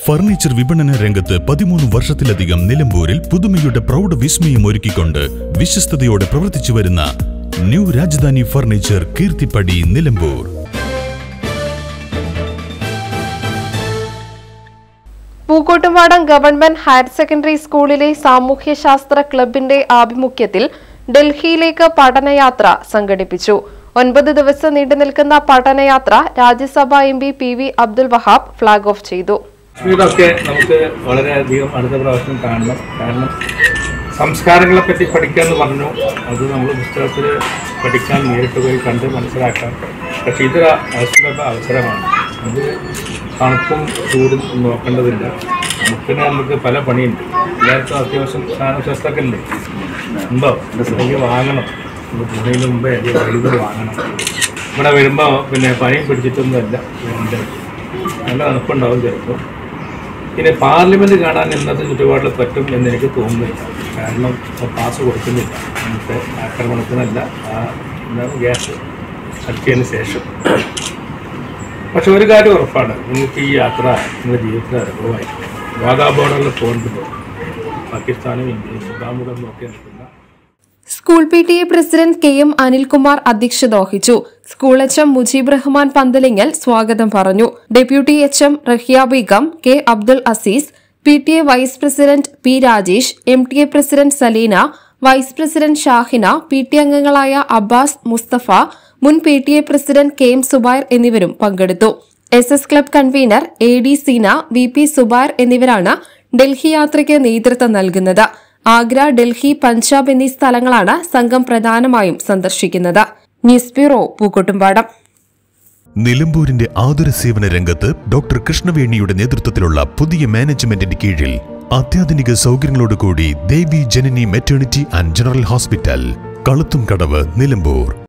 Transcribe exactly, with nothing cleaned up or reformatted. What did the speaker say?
Furniture വിപണന രംഗത്ത് പതിമൂന്ന് വർഷത്തിലധികം നിലമ്പൂരിൽ പുതുമയുടെ പ്രൗഢ വിസ്മയം ഒരുക്കിക്കൊണ്ട് വിശ്വസ്തയോടെ പ്രവർത്തിച്ചു വരുന്ന new Rajadhani furniture Keerthippadi Nilambur. Pookkottumpadam government higher secondary സ്കൂളിലെ സാമൂഹ്യശാസ്ത്ര ക്ലബിന്റെ ആഭിമുഖ്യത്തിൽ ഡൽഹിയിലേക്ക് പഠനയാത്ര സംഘടിപ്പിച്ചു. ഒൻപത് ദിവസം നീണ്ടുനിൽക്കുന്ന പഠനയാത്ര Rajya Sabha M P P V Abdul Wahab flag off ചെയ്തു. ഇതൊക്കെ നമുക്ക് വളരെയധികം അടുത്ത പ്രാവശ്യം കാണണം. കാരണം സംസ്കാരങ്ങളെ പറ്റി പഠിക്കാമെന്ന് പറഞ്ഞു, അത് നമ്മൾ പുസ്തകത്തിൽ പഠിക്കാൻ നേരിട്ട് പോയി കണ്ട് മനസ്സിലാക്കാം. പക്ഷേ ഇതൊരു അവസര അവസരമാണ്. അത് തണുപ്പും ചൂടും നോക്കേണ്ടതില്ല. നമുക്ക് നമുക്ക് പല പണിയുണ്ട്. എല്ലാവർക്കും അത്യാവശ്യം സാധനശാസ്ത്രമൊക്കെ ഉണ്ട്. ഉണ്ടോ? അല്ലെങ്കിൽ വാങ്ങണം. നമ്മൾ പോകുന്നതിന് മുമ്പേ വൈദ്യുതി വാങ്ങണം. ഇവിടെ വരുമ്പോൾ പിന്നെ പനിയും പിടിച്ചിട്ടൊന്നുമല്ല. നല്ല തണുപ്പുണ്ടാവും ചിലപ്പോൾ. പിന്നെ പാർലമെൻറ്റ് കാണാൻ ഇന്നത്തെ ചുറ്റുപാടിൽ പറ്റും എന്നെനിക്ക് തോന്നുന്നില്ല. കാരണം പാസ് കൊടുക്കുന്നില്ല. നമുക്ക് ആക്രമണത്തിനല്ല, ആ എന്താണ് ഗ്യാസ് ഇറക്കിയതിന് ശേഷം. പക്ഷെ ഒരു കാര്യം ഉറപ്പാണ്, നിങ്ങൾക്ക് ഈ യാത്ര നിങ്ങളുടെ ജീവിതത്തിൽ അനുഭവമായി. വാഗാ ബോർഡറിൽ പോകുമ്പോൾ പാകിസ്ഥാനും ഇന്ത്യയും മുഖാമുഖം നോക്കി നിൽക്കുന്ന school P T A president K M Anilkumar അധ്യക്ഷത വഹിച്ചു. School H M Mujeeb Rahman Panthalingal സ്വാഗതം പറഞ്ഞു. Deputy H M Rahiya Begum, K Abdul Azeez, P T A vice president P Rajesh, M T A president Saleena, vice president Shahina, P T അംഗങ്ങളായ അബ്ബാസ്, മുസ്തഫ, മുൻ P T A president K M Zubair എന്നിവരും പങ്കെടുത്തു. S S club convener A D Seena, V P Zubair എന്നിവരാണ് ഡൽഹി യാത്രയ്ക്ക് നേതൃത്വം നൽകുന്നത്. ആഗ്ര, ഡൽഹി, പഞ്ചാബ് എന്നീ സ്ഥലങ്ങളാണ് സംഘം പ്രധാനമായും സന്ദർശിക്കുന്നത്. News bureau, Pookkottumpadam. നിലമ്പൂരിന്റെ ആതുര സേവന രംഗത്ത് ഡോക്ടർ കൃഷ്ണവേണിയുടെ നേതൃത്വത്തിലുള്ള പുതിയ മാനേജ്മെന്റിന്റെ കീഴിൽ അത്യാധുനിക സൗകര്യങ്ങളോടുകൂടി Devi Janani maternity and general hospital, Kaluthumkadavu, Nilambur.